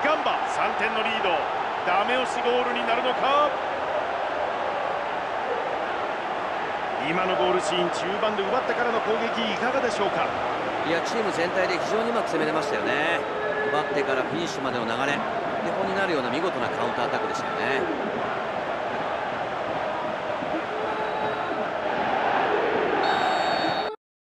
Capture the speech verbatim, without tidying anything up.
ガンバさんてんのリード、ダメ押しゴールになるのか。今のゴールシーン、中盤で奪ってからの攻撃いかがでしょうか。 いや、チーム全体で非常にうまく攻めれましたよね。奪ってからフィニッシュまでの流れ、手本になるような見事なカウンターアタックでしたよね。